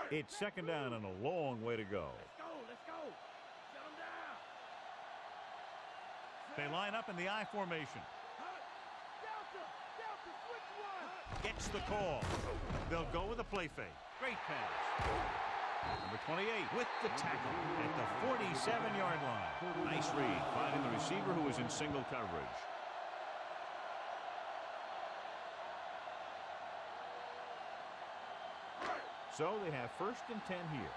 It's second down and a long way to go. Let's go. Shut him down. They line up in the I formation. Delta, switch one. Gets the call. They'll go with a play fake. Great pass. Number 28 with the tackle at the 47-yard line. Nice read, finding the receiver who was in single coverage. So they have 1st and 10 here.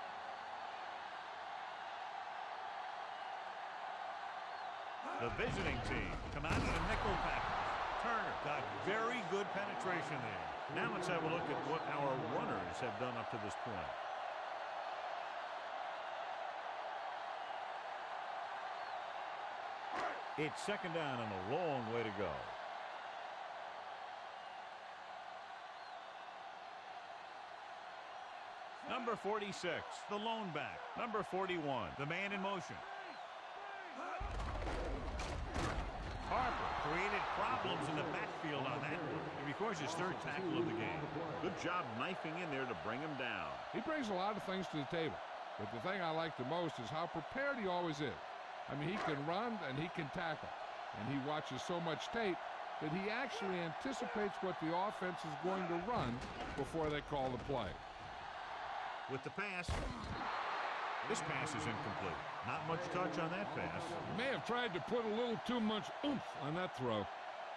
The visiting team come out in a nickel package. Turner got very good penetration there. Now let's have a look at what our runners have done up to this point. It's second down and a long way to go. Number 46, the lone back. Number 41, the man in motion. Harper created problems in the backfield on that one. He records his 3rd tackle of the game. Good job knifing in there to bring him down. He brings a lot of things to the table, but the thing I like the most is how prepared he always is. I mean, he can run and he can tackle, and he watches so much tape that he actually anticipates what the offense is going to run before they call the play. With the pass. This pass is incomplete. Not much touch on that pass. He may have tried to put a little too much oomph on that throw.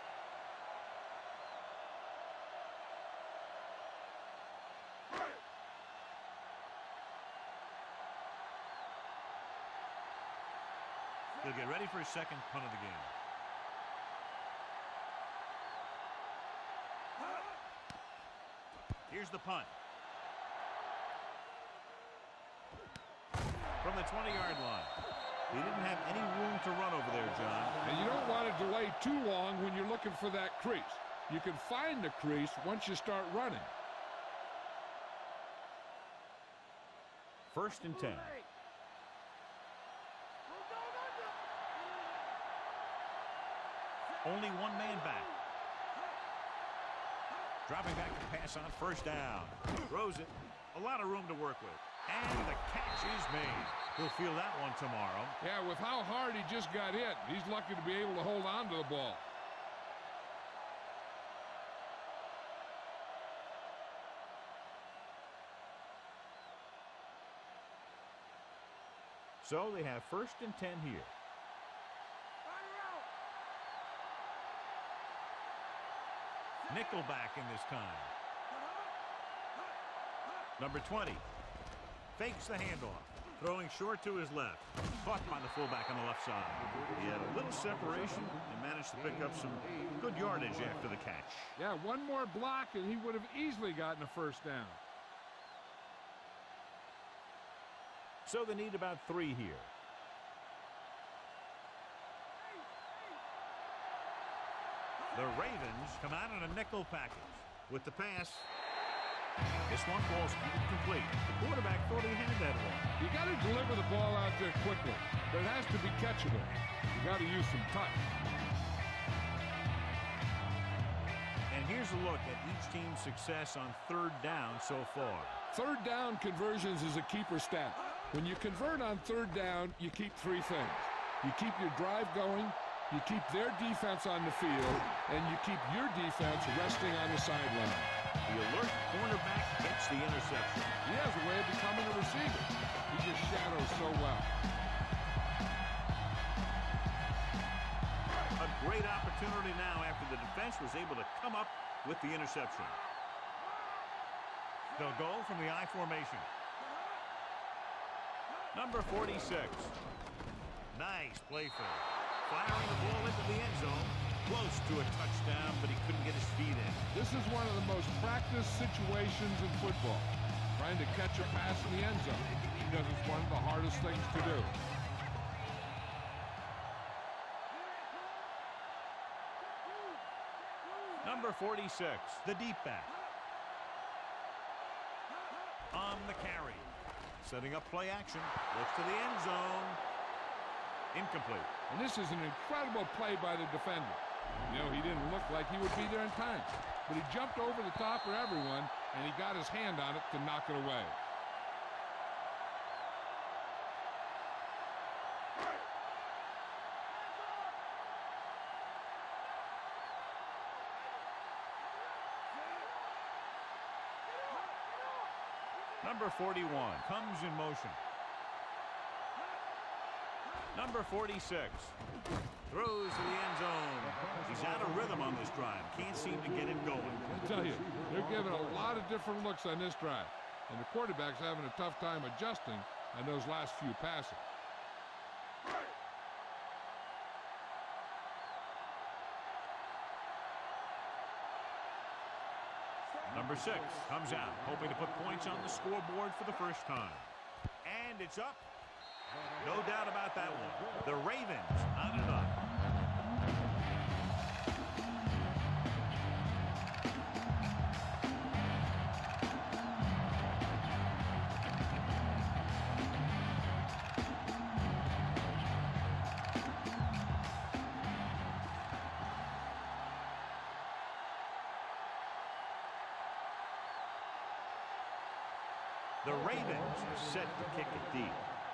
He'll get ready for his 2nd punt of the game. Here's the punt. From the 20-yard line. He didn't have any room to run over there, John. And you don't want to delay too long when you're looking for that crease. You can find the crease once you start running. 1st and 10. Only one man back. Dropping back to pass on 1st down. Throws it. A lot of room to work with. And the catch is made. He'll feel that one tomorrow. Yeah, with how hard he just got hit, he's lucky to be able to hold on to the ball. So they have 1st and 10 here. Nickelback in this time. Number 20 fakes the handoff, throwing short to his left. Caught by the fullback on the left side. He had a little separation and managed to pick up some good yardage after the catch. Yeah, one more block and he would have easily gotten a 1st down. So they need about 3 here. The Ravens come out in a nickel package. With the pass, this one falls incomplete. The quarterback thought he had that one. You got to deliver the ball out there quickly, but it has to be catchable. You got to use some touch. And here's a look at each team's success on 3rd down so far. 3rd down conversions is a keeper stat. When you convert on 3rd down, you keep 3 things. You keep your drive going, you keep their defense on the field, and you keep your defense resting on the sideline. The alert cornerback gets the interception. He has a way of becoming a receiver. He just shadows so well. A great opportunity now after the defense was able to come up with the interception. They'll go from the I formation. Number 46. Nice play fake. Firing the ball into the end zone. Close to a touchdown, but he couldn't get his feet in. This is one of the most practiced situations in football. Trying to catch a pass in the end zone, because it's one of the hardest things to do. Number 46, the deep back. On the carry. Setting up play action. Looks to the end zone. Incomplete. And this is an incredible play by the defender. You know, he didn't look like he would be there in time, but he jumped over the top of everyone and he got his hand on it to knock it away. Number 41 comes in motion. Number 46 throws to the end zone. He's out of rhythm on this drive. Can't seem to get it going. I tell you, they're giving a lot of different looks on this drive, and the quarterback's having a tough time adjusting on those last few passes. Number 6 comes out, hoping to put points on the scoreboard for the first time. And it's up. No doubt about that one. The Ravens on it up. The Ravens are set to kick it deep.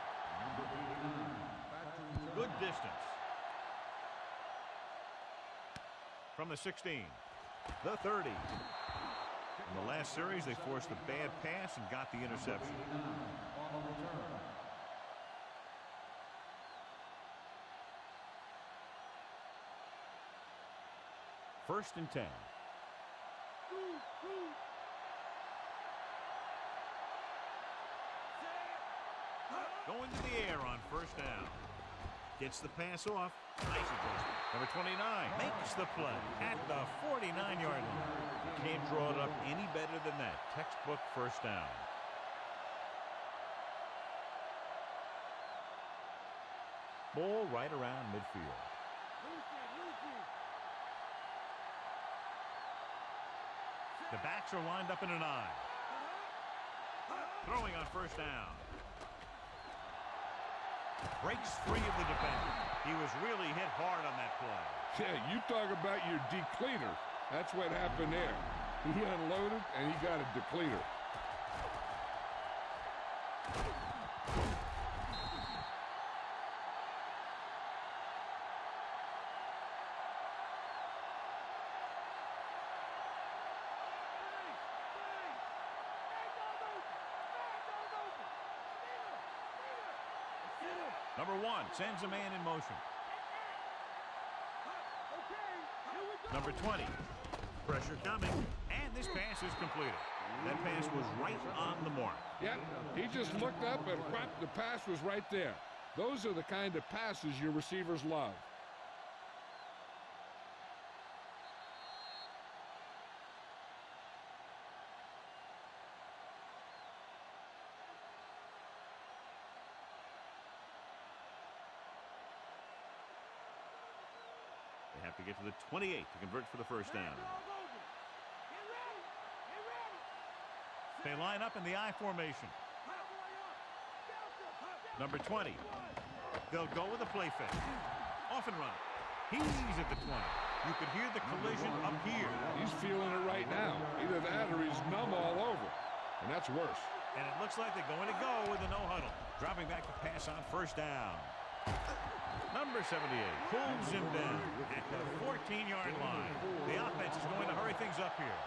Good distance. From the 16. The 30. In the last series, they forced a bad pass and got the interception. First and 10. Going to the air on first down. Gets the pass off. Nice adjustment. Number 29 makes the play at the 49-yard line. You can't draw it up any better than that. Textbook first down. Ball right around midfield. The backs are lined up in an I. Throwing on first down. Breaks free of the defender. He was really hit hard on that play. Yeah, you talk about your depleter. That's what happened there. He unloaded, and he got a depleter. Number 1 sends a man in motion. Number 20. Pressure coming. And this pass is completed. That pass was right on the mark. Yeah, he just looked up and whap, the pass was right there. Those are the kind of passes your receivers love. They have to get to the 28 to convert for the first down. They line up in the I formation. Number 20. They'll go with a play fake. Off and run. He's at the 20. You could hear the collision up here. He's feeling it right now. Either that or he's numb all over. And that's worse. And it looks like they're going to go with a no huddle. Dropping back to pass on first down. Number 78 pulls him down at the 14-yard line. The offense is going to hurry things up here.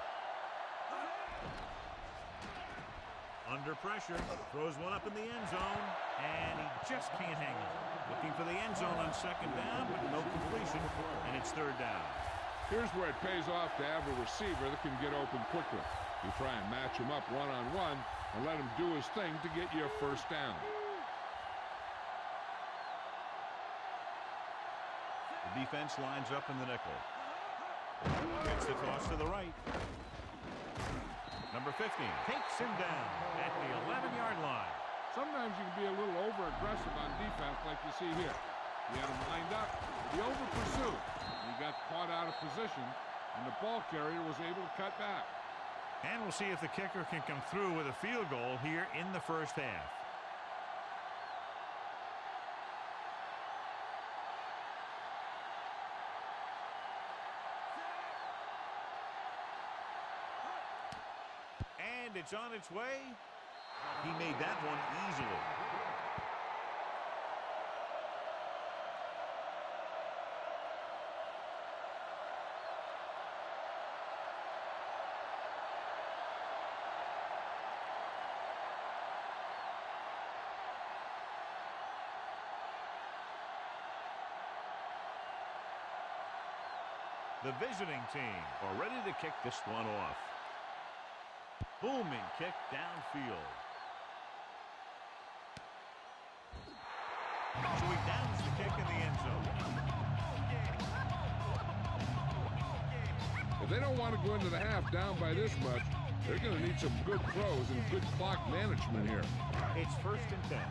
Under pressure, throws one up in the end zone, and he just can't hang on. Looking for the end zone on second down, but no completion, and it's third down. Here's where it pays off to have a receiver that can get open quickly. You try and match him up one-on-one and let him do his thing to get you a first down. The defense lines up in the nickel. Gets the toss to the right. Number 15 takes him down at the 11-yard line. Sometimes you can be a little over-aggressive on defense like you see here. He had him lined up. He over-pursued. He got caught out of position, and the ball carrier was able to cut back. And we'll see if the kicker can come through with a field goal here in the first half. And it's on its way. He made that one easily. The visiting team are ready to kick this one off. Booming kick downfield. So he downs the kick in the end zone. If they don't want to go into the half down by this much, they're going to need some good throws and good clock management here. It's 1st and 10.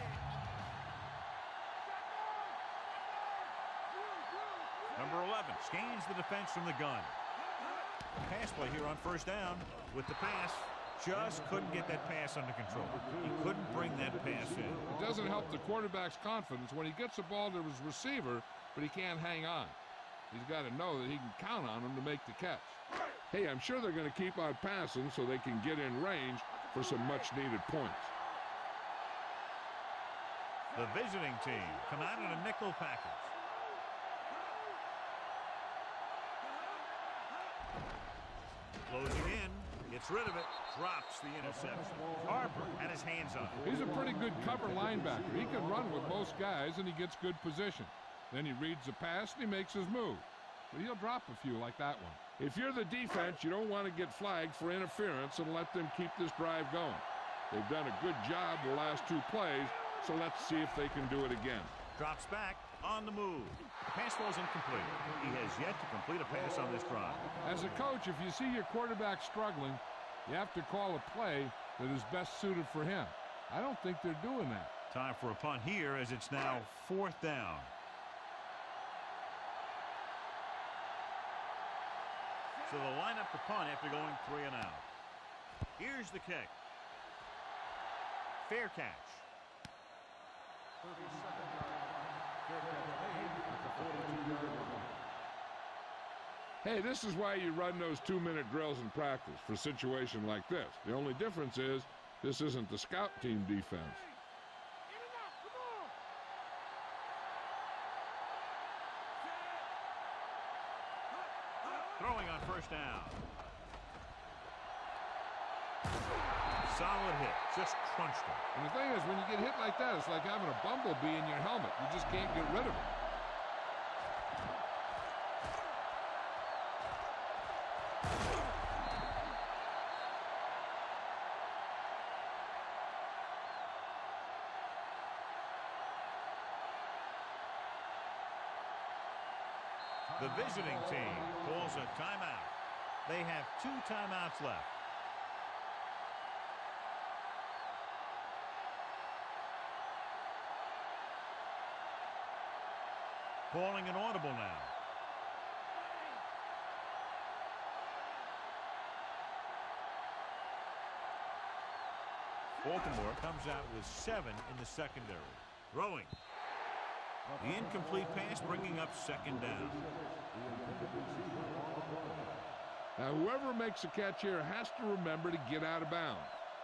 Number 11 scans the defense from the gun. Pass play here on 1st down. With the pass, just couldn't get that pass under control. He couldn't bring that pass in. It doesn't help the quarterback's confidence when he gets the ball to his receiver, but he can't hang on. He's got to know that he can count on him to make the catch. Hey, I'm sure they're going to keep on passing so they can get in range for some much-needed points. The visiting team come out in a nickel package. Closing in, gets rid of it, drops the interception. Harper had his hands on it. He's a pretty good cover linebacker. He can run with most guys, and he gets good position. Then he reads the pass, and he makes his move. But he'll drop a few like that one. If you're the defense, you don't want to get flagged for interference and let them keep this drive going. They've done a good job the last 2 plays, so let's see if they can do it again. Drops back, on the move. Pass ball's incomplete. He has yet to complete a pass on this drive. As a coach, if you see your quarterback struggling, you have to call a play that is best suited for him. I don't think they're doing that. Time for a punt here as it's now 4th down. So they'll line up the punt after going 3 and out. Here's the kick. Fair catch. Hey, this is why you run those 2-minute drills in practice for a situation like this. The only difference is this isn't the scout team defense. Throwing on 1st down. Solid hit. Just crunched him. And the thing is, when you get hit like that, it's like having a bumblebee in your helmet. You just can't get rid of it. The visiting team calls a timeout. They have 2 timeouts left. Calling an audible now. Baltimore comes out with 7 in the secondary. Throwing. The incomplete pass bringing up 2nd down. Now, whoever makes a catch here has to remember to get out of bounds.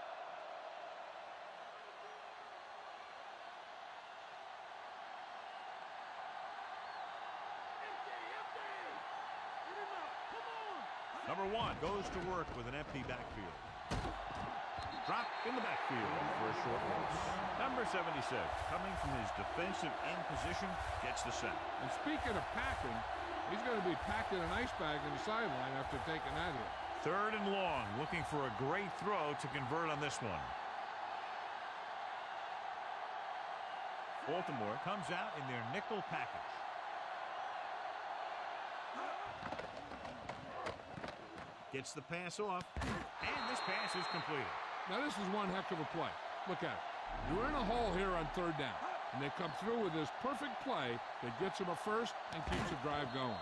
Number 1 goes to work with an empty backfield. Drop in the backfield for a short loss. Number 76, coming from his defensive end position, gets the sack. And speaking of packing, he's going to be packing an ice bag in the sideline after taking that hit. 3rd and long, looking for a great throw to convert on this one. Baltimore comes out in their nickel package. Gets the pass off, and this pass is completed. Now, this is one heck of a play. Look at it. You're in a hole here on 3rd down, and they come through with this perfect play that gets them a first and keeps the drive going.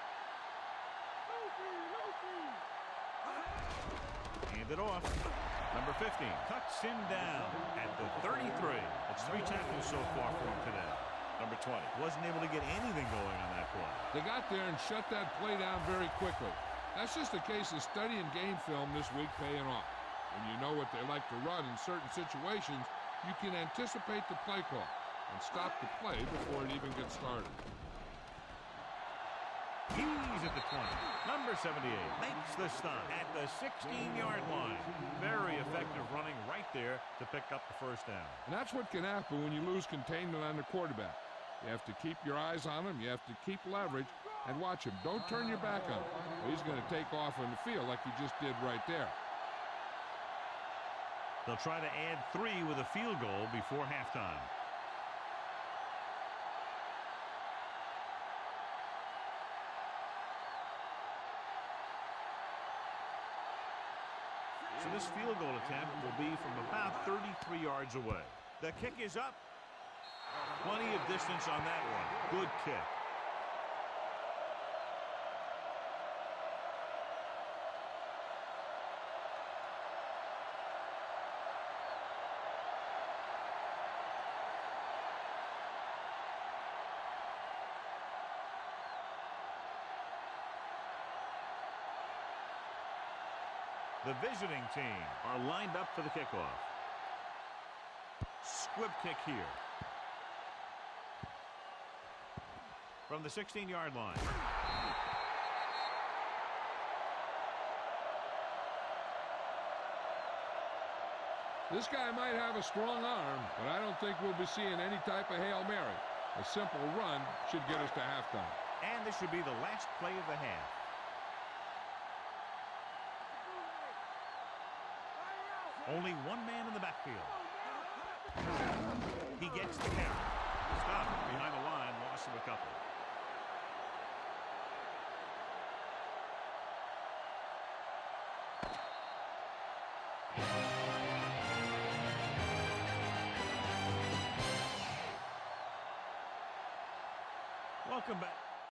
Hand it off. Number 15 cuts him down at the 33. It's 3 tackles so far for him today. Number 20 wasn't able to get anything going on that play. They got there and shut that play down very quickly. That's just a case of studying game film this week paying off. When you know what they like to run in certain situations, you can anticipate the play call and stop the play before it even gets started. He's at the 20. Number 78 makes the stop at the 16-yard line. Very effective running right there to pick up the first down. And that's what can happen when you lose containment on the quarterback. You have to keep your eyes on him. You have to keep leverage and watch him. Don't turn your back on him. He's going to take off on the field like he just did right there. They'll try to add 3 with a field goal before halftime. So this field goal attempt will be from about 33 yards away. The kick is up. Plenty of distance on that one. Good kick. The visiting team are lined up for the kickoff. Squib kick here. From the 16-yard line. This guy might have a strong arm, but I don't think we'll be seeing any type of Hail Mary. A simple run should get us to halftime. And this should be the last play of the half. Only one man in the backfield. He gets the carry. Stop behind the line, loss of a couple. Welcome back.